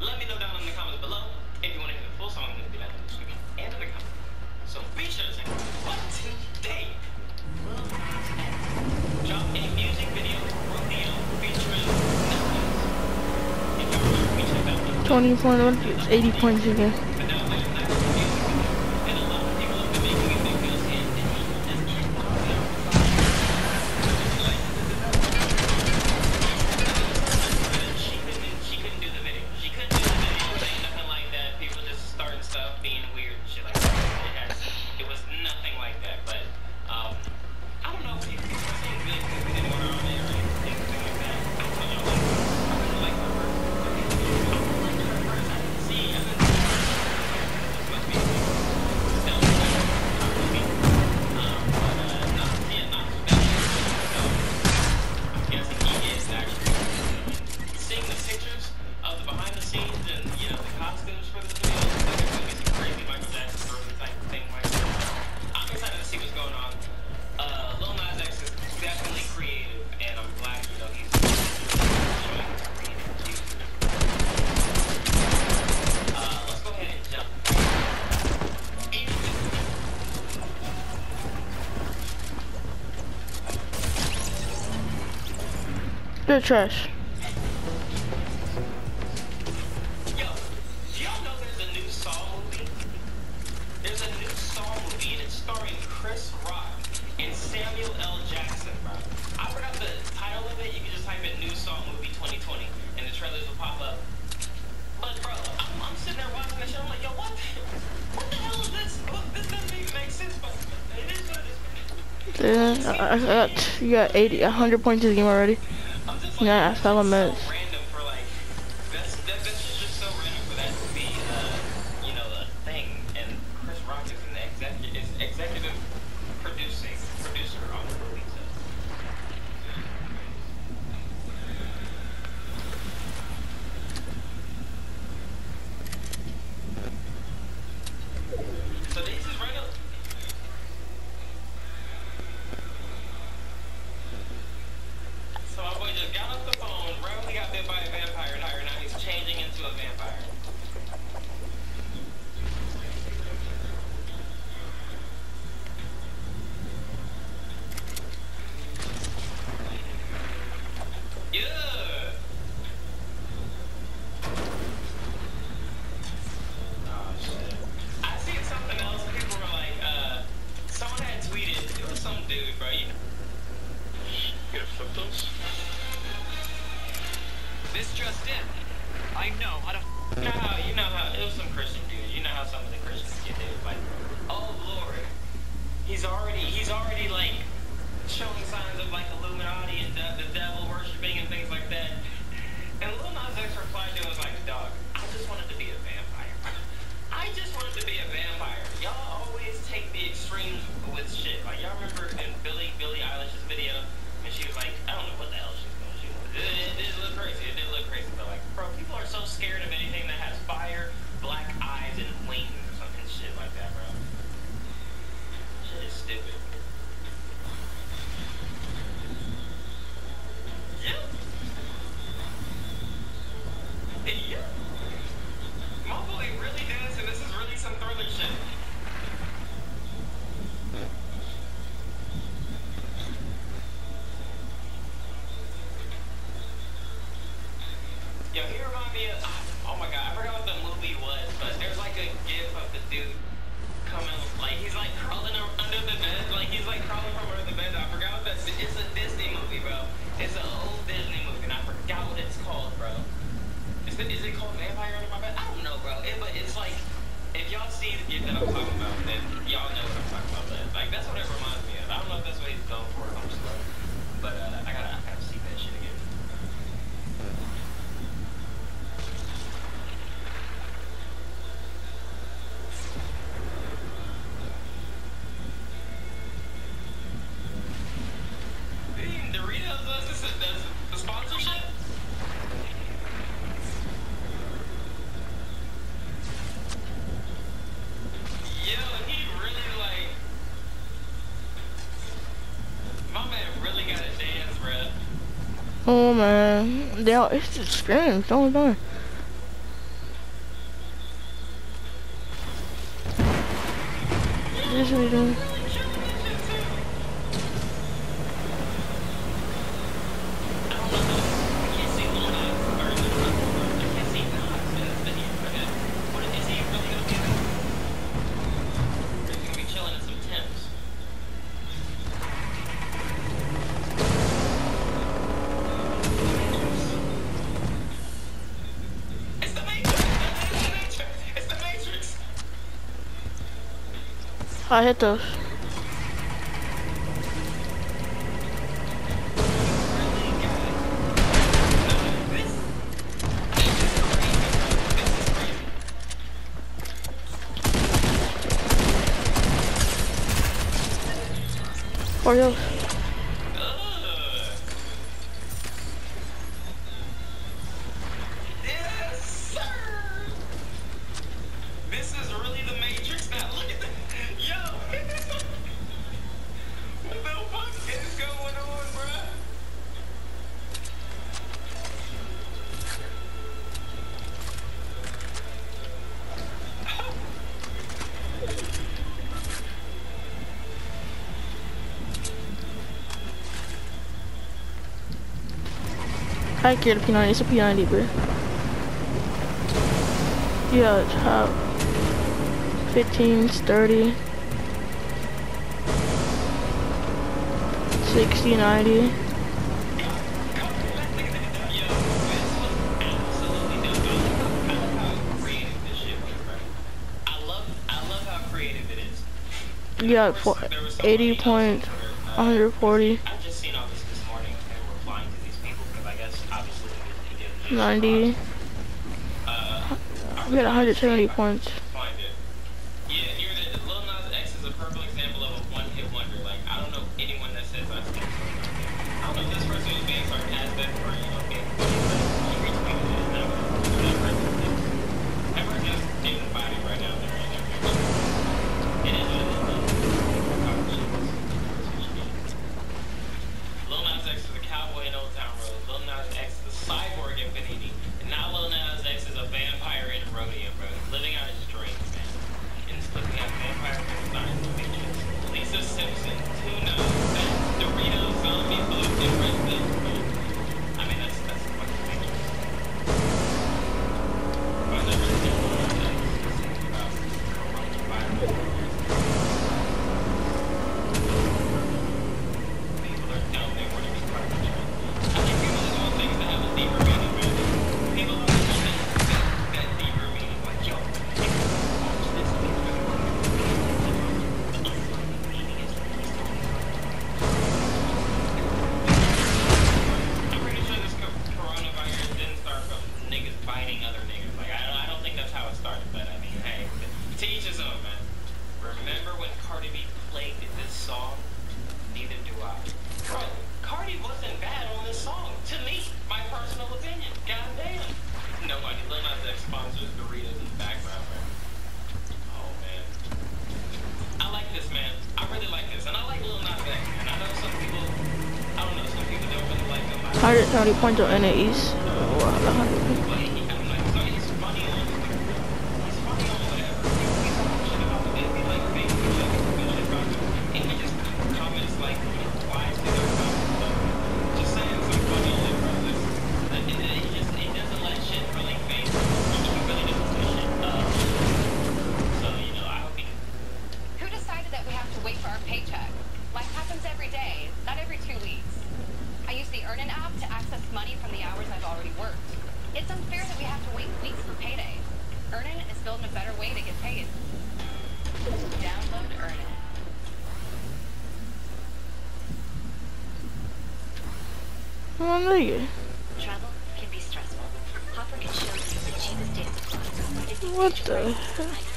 Let me know down in the comments below if you want to hear the full song. Link below in the description and in the comments. So be sure to check out today. Drop a music video Rodeo featuring Nellis. If y'all remember, we checked out 20 points, it's 80 points again. They're trash. Yo, do y'all know there's a new Saw movie? There's a new Saw movie and it's starring Chris Rock and Samuel L. Jackson, bro. I forgot the title of it. You can just type in new Saw movie 2020 and the trailers will pop up. But bro, I'm sitting there watching this shit. I'm like, yo, what the hell is this? This doesn't even make sense, but it is what it is. You got 80, 100 points in the game already. Yeah, I fell a mess. Random for like that's just so random for that to be you know, a thing. And Chris Rock is an executive producer on the movie. So they just right up. So my boy just got off the phone, randomly got bit by a vampire tiger, now he's changing into a vampire. Yeah! Oh shit. I seen something else, people were like, someone had tweeted, it was some dude, bro, you gonna flip those? This just in. I know how to. You know how it was some Christian dude. You know how some of the Christians get there, like, oh Lord, he's already like showing signs of like Illuminati and the devil worshiping and things like that. And Lil Nas X replied to him was like, dog, I just wanted to be a vampire. I just wanted to be a vampire. Y'all always take the extremes with shit. Like y'all remember in Billie Eilish's video, and she was like, I don't know what the hell she was doing. It did look crazy. It did look crazy, but like, bro, people are so scared of anything that has fire, black eyes, and wings or something shit like that, bro. Shit is stupid. Yeah. Yeah. My boy really dancing. This is really some thriller shit. Yo, he remind me of, oh my god, I forgot what the movie was, but there's like a gif of the dude coming, like he's like crawling under the bed, like he's like crawling from under the bed. I forgot what it's a Disney movie, bro. It's an old Disney movie, and I forgot what it's called, bro. Is it called Vampire Under My Bed? I don't know, bro. But it's like, if y'all see the gif that I'm talking about, then y'all know what I'm talking about. But like that's what it reminds me of. I don't know if that's what he's going for. I'm slow, but I gotta see that shit again. Doritos does the sponsorship? Yo, he really like, my man really gotta dance, bruh. Oh man, it's just screams all the time. This is what we doing. I hit those. Oreos. I get a P90, it's a P90, bro. Yeah, top 15s, 30, 60, 90. Yeah, 80 points, 140. 90. We had 170 points. Yeah, Lil Nas X is a perfect example of a one-hit wonder. Like, I don't know anyone that says I still I don't know if this person was being sarcastic or, you know, being funny, but he retweeted it, and that person did. Everyone's just dating body right now. It is what it is. Lil Nas X is a cowboy in Old Town Road. Lil Nas X is a cyborg in Infinity. And now Lil Nas X is a vampire in Rodeo, bro. Living out his dreams, man. And it's looking at vampire designs of Matrix. Lisa Simpson, Tuna, Doritos, Zombie Blue, and Red Pill, bro. I mean, that's fucking Matrix. But I never seen Lil Nas X singing about coronavirus. People are dumb, they want to be part of the trend. I think people just want things to have a deeper meaning, man. People don't understand that deeper meaning. Like, yo, watch this video. The underlying meaning is what he's talking about. I'm pretty sure this coronavirus didn't start from niggas biting other niggas. Like, I don't think that's how it started, but I mean, hey, to each his own, man. Remember when Cardi B played this song? Neither do I. Bro, Cardi wasn't bad on this song. To me, my personal opinion. Goddamn. Nobody. Lil Nas X sponsors Doritos in the background, man. Oh, man. I like this, man. I really like this. And I like Lil Nas X, man. I know some people, I don't know, some people don't really like him. 170 points on NAEs. But I'm like, so he's funny on he's funny on whatever. He's talking shit about the Disney, like, fake people, like, good shit about him. And he just comments, like, replies to their comments. So, just saying some funny shit, bro. He doesn't let shit really fade. He really doesn't say shit. So, you know, I hope he... Who decided that we have to wait for our paycheck? Life happens every day, not every 2 weeks. I use the Earnin app to access money from the hours I've already worked. It's unfair that we have to wait weeks for payday. Earnin is building a better way to get paid. Download Earnin. Oh, nigga. Travel can be stressful. Hopper can show you the cheapest data supplies. What the heck?